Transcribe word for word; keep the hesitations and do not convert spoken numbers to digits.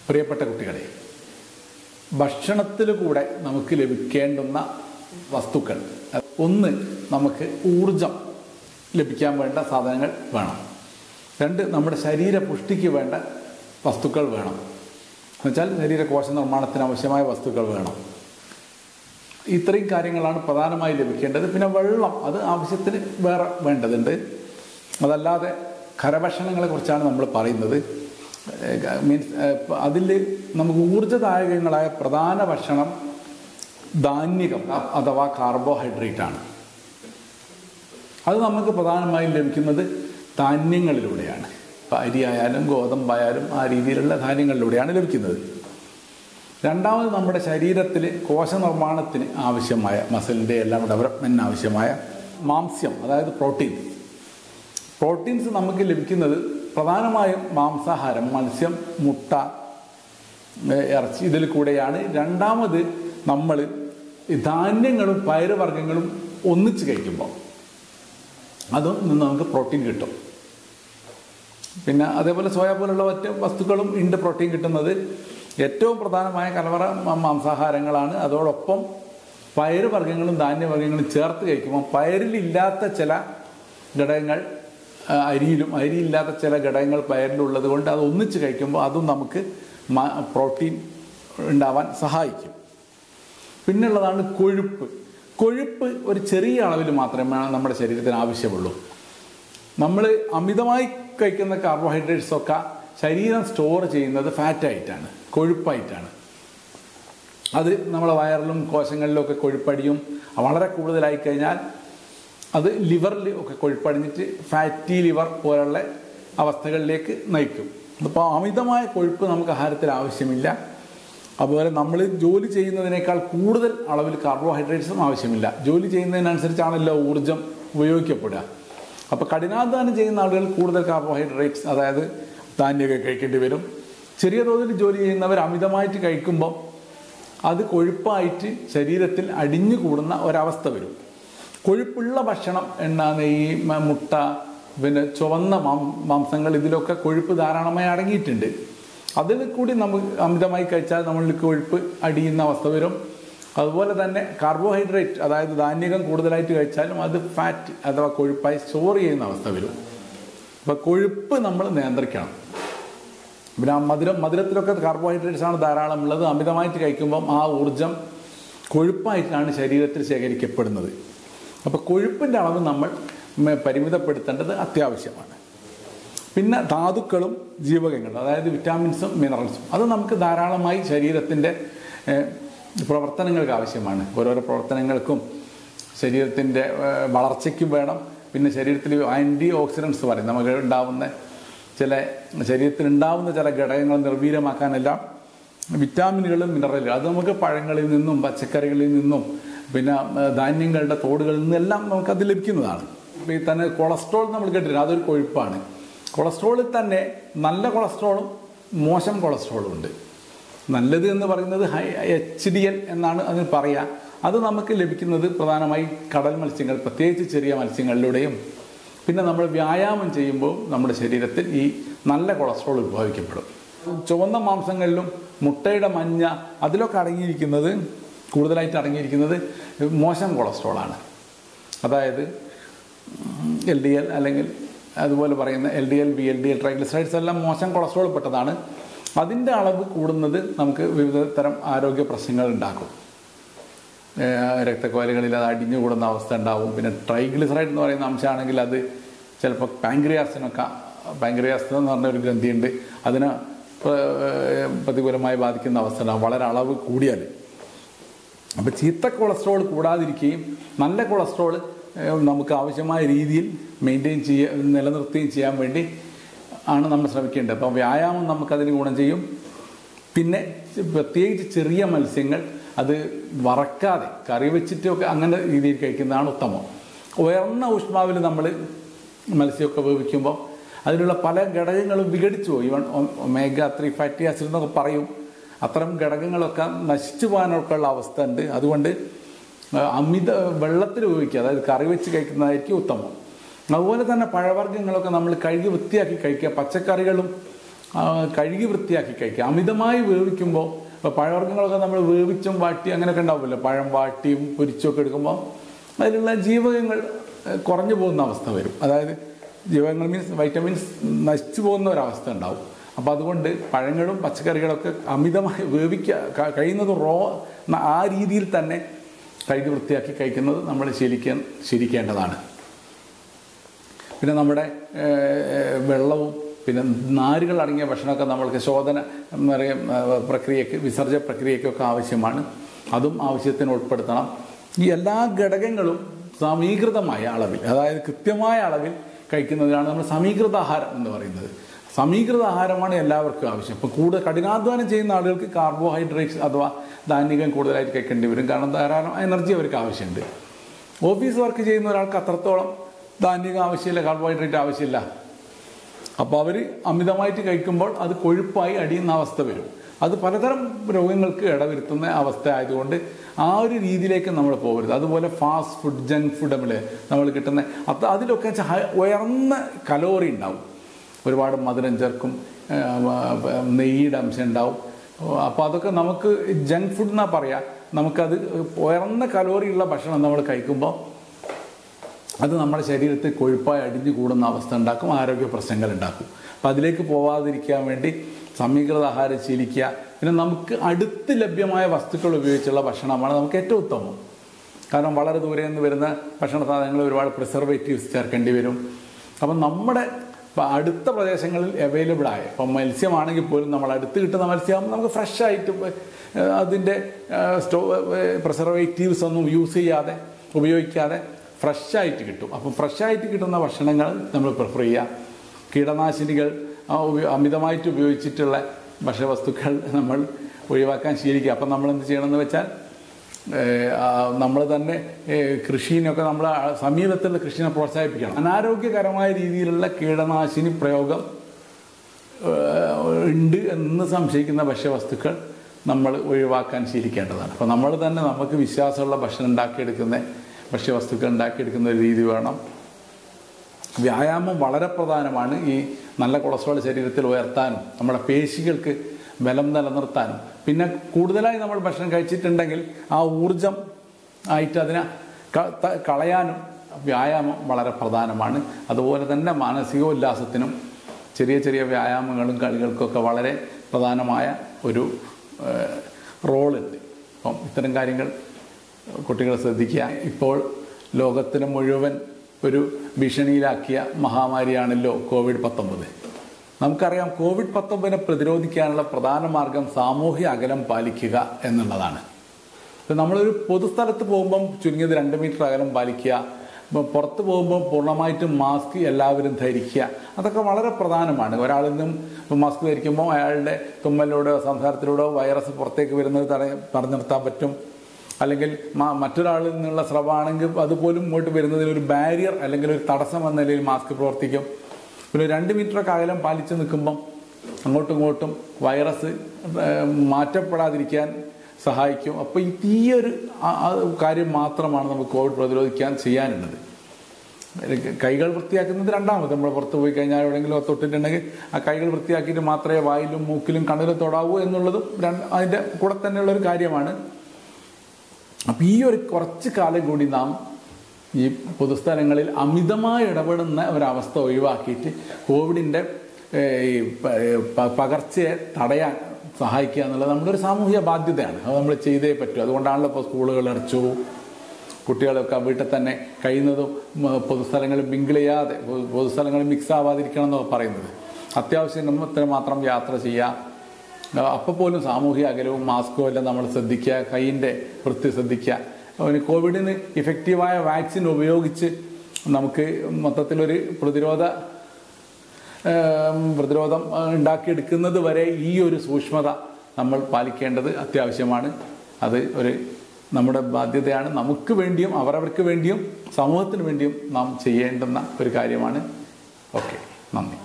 പ്രിയപ്പെട്ട കുട്ടികളെ, ഭക്ഷണത്തിൽ കൂടെ നമുക്ക് ലഭിക്കേണ്ടുന്ന വസ്തുക്കൾ, ഒന്ന് നമുക്ക് ഊർജം ലഭിക്കാൻ വേണ്ട സാധനങ്ങൾ വേണം. രണ്ട്, നമ്മുടെ ശരീര പുഷ്ടിക്ക് വേണ്ട വസ്തുക്കൾ വേണം. എന്നുവെച്ചാൽ ശരീരകോശ നിർമ്മാണത്തിന് ആവശ്യമായ വസ്തുക്കൾ വേണം. ഇത്രയും കാര്യങ്ങളാണ് പ്രധാനമായി ലഭിക്കേണ്ടത്. പിന്നെ വെള്ളം, അത് ആവശ്യത്തിന് വേറെ വേണ്ടതുണ്ട്. അതല്ലാതെ ഖരഭക്ഷണങ്ങളെ കുറിച്ചാണ് നമ്മൾ പറയുന്നത്. മീൻസ് അതിൽ നമുക്ക് ഊർജ്ജദായകങ്ങളായ പ്രധാന ഭക്ഷണം ധാന്യകം അഥവാ കാർബോഹൈഡ്രേറ്റ് ആണ്. അത് നമുക്ക് പ്രധാനമായും ലഭിക്കുന്നത് ധാന്യങ്ങളിലൂടെയാണ്. ഇപ്പം അരിയായാലും ഗോതമ്പായാലും ആ രീതിയിലുള്ള ധാന്യങ്ങളിലൂടെയാണ് ലഭിക്കുന്നത്. രണ്ടാമത്, നമ്മുടെ ശരീരത്തിൽ കോശനിർമ്മാണത്തിന് ആവശ്യമായ മസിലിൻ്റെ എല്ലാം ഡെവലപ്മെൻറ്റിന് ആവശ്യമായ മാംസ്യം, അതായത് പ്രോട്ടീൻസ്. പ്രോട്ടീൻസ് നമുക്ക് ലഭിക്കുന്നത് പ്രധാനമായും മാംസാഹാരം, മത്സ്യം, മുട്ട, ഇറച്ചി, ഇതിൽ കൂടെയാണ്. രണ്ടാമത്, നമ്മൾ ധാന്യങ്ങളും പയറുവർഗ്ഗങ്ങളും ഒന്നിച്ച് കഴിക്കുമ്പോൾ അതും നിന്ന് നമുക്ക് പ്രോട്ടീൻ കിട്ടും. പിന്നെ അതേപോലെ സോയ പോലുള്ള മറ്റ് വസ്തുക്കളും ഉണ്ട് പ്രോട്ടീൻ കിട്ടുന്നത്. ഏറ്റവും പ്രധാനമായ കലവറ മാംസാഹാരങ്ങളാണ്. അതോടൊപ്പം പയറുവർഗ്ഗങ്ങളും ധാന്യവർഗ്ഗങ്ങളും ചേർത്ത് കഴിക്കുമ്പോൾ പയറിലില്ലാത്ത ചില ഘടകങ്ങൾ അരിയിലും അരിയില്ലാത്ത ചില ഘടകങ്ങൾ പയറിലുള്ളത് കൊണ്ട് അത് ഒന്നിച്ച് കഴിക്കുമ്പോൾ അതും നമുക്ക് പ്രോട്ടീൻ ഉണ്ടാവാൻ സഹായിക്കും. പിന്നുള്ളതാണ് കൊഴുപ്പ്. കൊഴുപ്പ് ഒരു ചെറിയ അളവിൽ മാത്രമേ നമ്മുടെ ശരീരത്തിന് ആവശ്യമുള്ളൂ. നമ്മൾ അമിതമായി കഴിക്കുന്ന കാർബോഹൈഡ്രേറ്റ്സൊക്കെ ശരീരം സ്റ്റോർ ചെയ്യുന്നത് ഫാറ്റായിട്ടാണ്, കൊഴുപ്പായിട്ടാണ്. അത് നമ്മളെ വയറിലും കോശങ്ങളിലും ഒക്കെ കൊഴുപ്പടിയും വളരെ കൂടുതലായി കഴിഞ്ഞാൽ അത് ലിവറിൽ ഒക്കെ കൊഴുപ്പടിഞ്ഞിട്ട് ഫാറ്റി ലിവർ പോലുള്ള അവസ്ഥകളിലേക്ക് നയിക്കും. അപ്പോൾ അമിതമായ കൊഴുപ്പ് നമുക്ക് ആഹാരത്തിൽ ആവശ്യമില്ല. അതുപോലെ നമ്മൾ ജോലി ചെയ്യുന്നതിനേക്കാൾ കൂടുതൽ അളവിൽ കാർബോഹൈഡ്രേറ്റ്സും ആവശ്യമില്ല. ജോലി ചെയ്യുന്നതിനനുസരിച്ചാണല്ലോ ഊർജ്ജം ഉപയോഗിക്കപ്പെടുക. അപ്പോൾ കഠിനാധ്വാനം ചെയ്യുന്ന ആളുകൾ കൂടുതൽ കാർബോഹൈഡ്രേറ്റ്സ്, അതായത് ധാന്യമൊക്കെ കഴിക്കേണ്ടി വരും. ചെറിയ തോതിൽ ജോലി ചെയ്യുന്നവർ അമിതമായിട്ട് കഴിക്കുമ്പോൾ അത് കൊഴുപ്പായിട്ട് ശരീരത്തിൽ അടിഞ്ഞു കൂടുന്ന ഒരവസ്ഥ വരും. കൊഴുപ്പുള്ള ഭക്ഷണം, എണ്ണ, നെയ്യ്, മുട്ട, പിന്നെ ചുവന്ന മാംസങ്ങൾ, ഇതിലൊക്കെ കൊഴുപ്പ് ധാരാളമായി അടങ്ങിയിട്ടുണ്ട്. അതിൽ കൂടി നമുക്ക് അമിതമായി കഴിച്ചാൽ നമ്മളിൽ കൊഴുപ്പ് അടിയുന്ന അവസ്ഥ വരും. അതുപോലെ തന്നെ കാർബോഹൈഡ്രേറ്റ്, അതായത് ധാന്യകം കൂടുതലായിട്ട് കഴിച്ചാലും അത് ഫാറ്റ് അഥവാ കൊഴുപ്പായി സ്റ്റോർ ചെയ്യുന്ന അവസ്ഥ വരും. അപ്പോൾ കൊഴുപ്പ് നമ്മൾ നിയന്ത്രിക്കണം. പിന്നെ മധുരം മധുരത്തിലൊക്കെ കാർബോഹൈഡ്രേറ്റ്സ് ആണ് ധാരാളം ഉള്ളത്. അമിതമായിട്ട് കഴിക്കുമ്പം ആ ഊർജം കൊഴുപ്പായിട്ടാണ് ശരീരത്തിൽ ശേഖരിക്കപ്പെടുന്നത്. അപ്പോൾ കൊഴുപ്പിൻ്റെ അളവ് നമ്മൾ പരിമിതപ്പെടുത്തേണ്ടത് അത്യാവശ്യമാണ്. പിന്നെ ധാതുക്കളും ജീവകങ്ങളും, അതായത് വിറ്റാമിൻസും മിനറൽസും, അത് നമുക്ക് ധാരാളമായി ശരീരത്തിൻ്റെ പ്രവർത്തനങ്ങൾക്ക് ആവശ്യമാണ്. ഓരോരോ പ്രവർത്തനങ്ങൾക്കും ശരീരത്തിൻ്റെ വളർച്ചയ്ക്കും വേണം. പിന്നെ ശരീരത്തിൽ ആൻറ്റി ഓക്സിഡൻസ് പറയും, നമുക്ക് ഉണ്ടാവുന്ന ചില ശരീരത്തിൽ ഉണ്ടാവുന്ന ചില ഘടകങ്ങൾ നിർവീര്യമാക്കാനെല്ലാം വിറ്റാമിനുകളും മിനറലുകളും അത് നമുക്ക് പഴങ്ങളിൽ നിന്നും പച്ചക്കറികളിൽ നിന്നും പിന്നെ ധാന്യങ്ങളുടെ തോടുകളിൽ നിന്നെല്ലാം നമുക്കത് ലഭിക്കുന്നതാണ്. ഈ തന്നെ കൊളസ്ട്രോൾ നമ്മൾ കേട്ടിട്ടുണ്ട്, അതൊരു കൊഴുപ്പാണ്. കൊളസ്ട്രോളിൽ തന്നെ നല്ല കൊളസ്ട്രോളും മോശം കൊളസ്ട്രോളും ഉണ്ട്. നല്ലത് എന്ന് പറയുന്നത് ഹൈ എച്ച് ഡി എൽ എന്നാണ് അതിന് പറയുക. അത് നമുക്ക് ലഭിക്കുന്നത് പ്രധാനമായി കടൽ മത്സ്യങ്ങൾ, പ്രത്യേകിച്ച് ചെറിയ മത്സ്യങ്ങളിലൂടെയും പിന്നെ നമ്മൾ വ്യായാമം ചെയ്യുമ്പോൾ നമ്മുടെ ശരീരത്തിൽ ഈ നല്ല കൊളസ്ട്രോൾ ഉത്ഭവിക്കപ്പെടും. ചുവന്ന മാംസങ്ങളിലും മുട്ടയുടെ മഞ്ഞ, അതിലൊക്കെ അടങ്ങിയിരിക്കുന്നത് കൂടുതലായിട്ട് അടങ്ങിയിരിക്കുന്നത് മോശം കൊളസ്ട്രോളാണ്. അതായത് എൽ ഡി എൽ അല്ലെങ്കിൽ അതുപോലെ പറയുന്ന L D L, B L D L, triglycerides എല്ലാം മോശം കൊളസ്ട്രോൾ പെട്ടതാണ്. അതിൻ്റെ അളവ് കൂടുന്നത് നമുക്ക് വിവിധ തരം ആരോഗ്യ പ്രശ്നങ്ങൾ ഉണ്ടാക്കും. രക്തക്കോലുകളിൽ അത് അടിഞ്ഞു കൂടുന്ന അവസ്ഥ ഉണ്ടാവും. പിന്നെ ട്രൈഗ്ലിസറൈഡ് എന്ന് പറയുന്ന അംശമാണെങ്കിൽ അത് ചിലപ്പോൾ പാങ്ക്രിയാസിനൊക്കെ, പാങ്ക്രിയാസ് എന്ന് പറഞ്ഞ ഒരു ഗ്രന്ഥിയുണ്ട്, അതിനെ പ്രതികൂലമായി ബാധിക്കുന്ന അവസ്ഥ ഉണ്ടാവും വളരെ അളവ് കൂടിയാൽ. അപ്പോൾ ചീത്ത കൊളസ്ട്രോൾ കൂടാതിരിക്കുകയും നല്ല കൊളസ്ട്രോൾ നമുക്ക് ആവശ്യമായ രീതിയിൽ മെയിൻറ്റെയിൻ ചെയ്യുക നിലനിർത്തുകയും ചെയ്യാൻ വേണ്ടി ആണ് നമ്മൾ ശ്രമിക്കേണ്ടത്. അപ്പോൾ വ്യായാമം നമുക്കതിന് ഗുണം ചെയ്യും. പിന്നെ പ്രത്യേകിച്ച് ചെറിയ മത്സ്യങ്ങൾ അത് വറക്കാതെ കറി വെച്ചിട്ടൊക്കെ അങ്ങനെ രീതിയിൽ കഴിക്കുന്നതാണ് ഉത്തമം. ഉയർന്ന ഊഷ്മാവിൽ നമ്മൾ മത്സ്യമൊക്കെ വേവിക്കുമ്പോൾ അതിലുള്ള പല ഘടകങ്ങളും വിഘടിച്ചു പോയി. Even omega three fatty acid എന്നൊക്കെ പറയും. അത്തരം ഘടകങ്ങളൊക്കെ നശിച്ചു പോകാനൊക്കെ ഉള്ള അവസ്ഥ ഉണ്ട്. അതുകൊണ്ട് അമിത വെള്ളത്തിൽ ഉപയോഗിക്കുക, അതായത് കറി വെച്ച് കഴിക്കുന്നതായിരിക്കും ഉത്തമം. അതുപോലെ തന്നെ പഴവർഗ്ഗങ്ങളൊക്കെ നമ്മൾ കഴുകി വൃത്തിയാക്കി കഴിക്കുക. പച്ചക്കറികളും കഴുകി വൃത്തിയാക്കി കഴിക്കുക. അമിതമായി വേവിക്കുമ്പോൾ ഇപ്പോൾ പഴവർഗ്ഗങ്ങളൊക്കെ നമ്മൾ വേവിച്ചും വാട്ടി അങ്ങനെയൊക്കെ ഉണ്ടാവില്ല, പഴം വാട്ടിയും പൊരിച്ചും ഒക്കെ എടുക്കുമ്പോൾ അതിലുള്ള ജീവകങ്ങൾ കുറഞ്ഞു പോകുന്ന അവസ്ഥ വരും. അതായത് ജീവകങ്ങൾ മീൻസ് വൈറ്റമിൻസ് നശിച്ചു പോകുന്ന ഒരവസ്ഥ ഉണ്ടാവും. അപ്പോൾ അതുകൊണ്ട് പഴങ്ങളും പച്ചക്കറികളൊക്കെ അമിതമായി വേവിക്കുക, കഴിയുന്നത് റോ ആ രീതിയിൽ തന്നെ കഴുകി വൃത്തിയാക്കി കഴിക്കുന്നത് നമ്മൾ ശീലിക്കാൻ ശീലിക്കേണ്ടതാണ്. പിന്നെ നമ്മുടെ വെള്ളവും പിന്നെ നാരുകൾ അടങ്ങിയ ഭക്ഷണമൊക്കെ നമ്മൾക്ക് ശോധന പറയും പ്രക്രിയക്ക് വിസർജ്ജ പ്രക്രിയക്കൊക്കെ ആവശ്യമാണ്. അതും ആവശ്യത്തിന് ഉൾപ്പെടുത്തണം. ഈ എല്ലാ ഘടകങ്ങളും സമീകൃതമായ അളവിൽ, അതായത് കൃത്യമായ അളവിൽ കഴിക്കുന്നതിനാണ് നമ്മൾ സമീകൃത ആഹാരം എന്ന് പറയുന്നത്. സമീകൃത ആഹാരമാണ് എല്ലാവർക്കും ആവശ്യം. ഇപ്പോൾ കൂടുതൽ കഠിനാധ്വാനം ചെയ്യുന്ന ആളുകൾക്ക് കാർബോഹൈഡ്രേറ്റ്സ് അഥവാ ധാന്യങ്ങൾ കൂടുതലായിട്ട് കഴിക്കേണ്ടി വരും. കാരണം ധാരാളം എനർജി അവർക്ക് ആവശ്യമുണ്ട്. ഓഫീസ് വർക്ക് ചെയ്യുന്ന ഒരാൾക്ക് അത്രത്തോളം ധാന്യം ആവശ്യമില്ല, കാർബോഹൈഡ്രേറ്റ് ആവശ്യമില്ല. അപ്പോൾ അവർ അമിതമായിട്ട് കഴിക്കുമ്പോൾ അത് കൊഴുപ്പായി അടിയുന്ന അവസ്ഥ വരും. അത് പലതരം രോഗങ്ങൾക്ക് ഇടവരുത്തുന്ന അവസ്ഥ ആയതുകൊണ്ട് ആ ഒരു രീതിയിലേക്ക് നമ്മൾ പോകരുത്. അതുപോലെ ഫാസ്റ്റ് ഫുഡ്, ജങ്ക് ഫുഡ് നമ്മൾ നമ്മൾ കിട്ടുന്ന അത് അതിലൊക്കെ ഉയർന്ന കലോറി ഉണ്ടാവും, ഒരുപാട് മധുരം ചേർക്കും, നെയ്യുടെ അംശം ഉണ്ടാവും. അപ്പോൾ അതൊക്കെ നമുക്ക് ജങ്ക് ഫുഡ് എന്നാ പറയാ. നമുക്കത് ഉയർന്ന കലോറി ഉള്ള ഭക്ഷണം നമ്മൾ കഴിക്കുമ്പോൾ അത് നമ്മുടെ ശരീരത്തിൽ കൊഴുപ്പായി അടിഞ്ഞു കൂടുന്ന അവസ്ഥ ഉണ്ടാക്കും, ആരോഗ്യ പ്രശ്നങ്ങൾ ഉണ്ടാക്കും. അപ്പം അതിലേക്ക് പോവാതിരിക്കാൻ വേണ്ടി സമീകൃത ആഹാരം ശീലിക്കുക. പിന്നെ നമുക്ക് അടുത്ത് ലഭ്യമായ വസ്തുക്കൾ ഉപയോഗിച്ചുള്ള ഭക്ഷണമാണ് നമുക്ക് ഏറ്റവും ഉത്തമം. കാരണം വളരെ ദൂരെ നിന്ന് വരുന്ന ഭക്ഷണ സാധനങ്ങൾ ഒരുപാട് പ്രിസർവേറ്റീവ്സ് ചേർക്കേണ്ടി വരും. അപ്പം നമ്മുടെ അടുത്ത പ്രദേശങ്ങളിൽ അവൈലബിൾ ആയ ഇപ്പം മത്സ്യമാണെങ്കിൽ പോലും നമ്മൾ അടുത്ത് കിട്ടുന്ന മത്സ്യം നമുക്ക് ഫ്രഷ് ആയിട്ട് അതിൻ്റെ സ്റ്റോ പ്രിസർവേറ്റീവ്സ് ഒന്നും യൂസ് ചെയ്യാതെ ഉപയോഗിക്കാതെ ഫ്രഷായിട്ട് കിട്ടും. അപ്പം ഫ്രഷായിട്ട് കിട്ടുന്ന ഭക്ഷണങ്ങൾ നമ്മൾ പ്രിഫർ ചെയ്യുക. കീടനാശിനികൾ അമിതമായിട്ട് ഉപയോഗിച്ചിട്ടുള്ള ഭക്ഷ്യവസ്തുക്കൾ നമ്മൾ ഒഴിവാക്കാൻ ശീലിക്കുക. അപ്പം നമ്മൾ എന്ത് ചെയ്യണമെന്ന് വെച്ചാൽ നമ്മൾ തന്നെ കൃഷിനൊക്കെ നമ്മൾ സമീപത്തുള്ള കൃഷിനെ പ്രോത്സാഹിപ്പിക്കണം. അനാരോഗ്യകരമായ രീതിയിലുള്ള കീടനാശിനി പ്രയോഗം ഉണ്ട് എന്ന് സംശയിക്കുന്ന ഭക്ഷ്യവസ്തുക്കൾ നമ്മൾ ഒഴിവാക്കാൻ ശീലിക്കേണ്ടതാണ്. അപ്പോൾ നമ്മൾ തന്നെ നമുക്ക് വിശ്വാസമുള്ള ഭക്ഷണം ഉണ്ടാക്കിയെടുക്കുന്ന ഭക്ഷ്യവസ്തുക്കൾ ഉണ്ടാക്കിയെടുക്കുന്ന ഒരു രീതി വേണം. വ്യായാമം വളരെ പ്രധാനമാണ്. ഈ നല്ല കൊളസ്ട്രോൾ ശരീരത്തിൽ ഉയർത്താനും നമ്മുടെ പേശികൾക്ക് ബലം നിലനിർത്താനും പിന്നെ കൂടുതലായി നമ്മൾ ഭക്ഷണം കഴിച്ചിട്ടുണ്ടെങ്കിൽ ആ ഊർജം ആയിട്ട് അതിനെ കളയാനും വ്യായാമം വളരെ പ്രധാനമാണ്. അതുപോലെ തന്നെ മാനസികോല്ലാസത്തിനും ചെറിയ ചെറിയ വ്യായാമങ്ങളും കളികൾക്കൊക്കെ വളരെ പ്രധാനമായ ഒരു റോളുണ്ട്. അപ്പം ഇത്തരം കാര്യങ്ങൾ കുട്ടികൾ ശ്രദ്ധിക്കുക. ഇപ്പോൾ ലോകത്തിന് മുഴുവൻ ഒരു ഭീഷണിയിലാക്കിയ മഹാമാരിയാണല്ലോ കോവിഡ് പത്തൊമ്പത്. നമുക്കറിയാം, കോവിഡ് പത്തൊമ്പതിനെ പ്രതിരോധിക്കാനുള്ള പ്രധാന മാർഗം സാമൂഹ്യ അകലം പാലിക്കുക എന്നുള്ളതാണ്. നമ്മളൊരു പൊതുസ്ഥലത്ത് പോകുമ്പം ചുരുങ്ങിയത് രണ്ട് മീറ്റർ അകലം പാലിക്കുക, പുറത്ത് പോകുമ്പോൾ പൂർണ്ണമായിട്ടും മാസ്ക് എല്ലാവരും ധരിക്കുക. അതൊക്കെ വളരെ പ്രധാനമാണ്. ഒരാളിൽ നിന്നും മാസ്ക് ധരിക്കുമ്പോൾ അയാളുടെ തുമ്മലിലൂടെയോ സംസാരത്തിലൂടെയോ വൈറസ് പുറത്തേക്ക് വരുന്നത് തട തടഞ്ഞു നിർത്താൻ പറ്റും. അല്ലെങ്കിൽ മറ്റൊരാളിൽ നിന്നുള്ള സ്രവമാണെങ്കിൽ അതുപോലും ഇങ്ങോട്ട് വരുന്നതിന് ഒരു ബാരിയർ അല്ലെങ്കിൽ ഒരു തടസ്സം എന്ന നിലയിൽ മാസ്ക് പ്രവർത്തിക്കും. പിന്നെ രണ്ട് മീറ്ററൊക്കെ അകലം പാലിച്ച് നിൽക്കുമ്പം അങ്ങോട്ടും ഇങ്ങോട്ടും വൈറസ് മാറ്റപ്പെടാതിരിക്കാൻ സഹായിക്കും. അപ്പോൾ ഈ ഒരു കാര്യം മാത്രമാണ് നമുക്ക് കോവിഡ് പ്രതിരോധിക്കാൻ ചെയ്യാനുള്ളത്. കൈകൾ വൃത്തിയാക്കുന്നത് രണ്ടാമത്. നമ്മൾ പുറത്ത് പോയി കഴിഞ്ഞാൽ എവിടെയെങ്കിലും തൊട്ടിട്ടുണ്ടെങ്കിൽ ആ കൈകൾ വൃത്തിയാക്കിയിട്ട് മാത്രമേ വായിലും മൂക്കിലും കണ്ണിലും തൊടാവൂ എന്നുള്ളതും അതിൻ്റെ കൂടെ തന്നെയുള്ളൊരു കാര്യമാണ്. അപ്പം ഈ ഒരു കുറച്ച് കാലം കൂടി നാം ഈ പൊതുസ്ഥലങ്ങളിൽ അമിതമായി ഇടപെടുന്ന ഒരവസ്ഥ ഒഴിവാക്കിയിട്ട് കോവിഡിൻ്റെ ഈ പകർച്ചയെ തടയാൻ സഹായിക്കുക എന്നുള്ളത് നമ്മുടെ ഒരു സാമൂഹിക ബാധ്യതയാണ്. അത് നമ്മൾ ചെയ്തേ പറ്റൂ. അതുകൊണ്ടാണല്ലോ ഇപ്പോൾ സ്കൂളുകൾ അടച്ചു, കുട്ടികളൊക്കെ വീട്ടിൽ തന്നെ കഴിയുന്നതും പൊതുസ്ഥലങ്ങളിൽ മിങ്കിൾ ചെയ്യാതെ പൊതുസ്ഥലങ്ങളിൽ മിക്സ് ആവാതിരിക്കണം എന്നൊക്കെ പറയുന്നത്. അത്യാവശ്യത്തിന് മാത്രം യാത്ര ചെയ്യുക. അപ്പോൾ പോലും സാമൂഹിക അകലവും മാസ്കും എല്ലാം നമ്മൾ ശ്രദ്ധിക്കുക. കൈയിൻ്റെ വൃത്തി ശ്രദ്ധിക്കുക. കോവിഡിന് ഇഫക്റ്റീവായ വാക്സിൻ ഉപയോഗിച്ച് നമുക്ക് മൊത്തത്തിലൊരു പ്രതിരോധ പ്രതിരോധം ഉണ്ടാക്കിയെടുക്കുന്നത് വരെ ഈ ഒരു സൂക്ഷ്മത നമ്മൾ പാലിക്കേണ്ടത് അത്യാവശ്യമാണ്. അത് ഒരു നമ്മുടെ ബാധ്യതയാണ്. നമുക്ക് വേണ്ടിയും അവരവർക്ക് വേണ്ടിയും സമൂഹത്തിന് വേണ്ടിയും നാം ചെയ്യേണ്ടുന്ന ഒരു കാര്യമാണ്. ഓക്കെ, നന്ദി.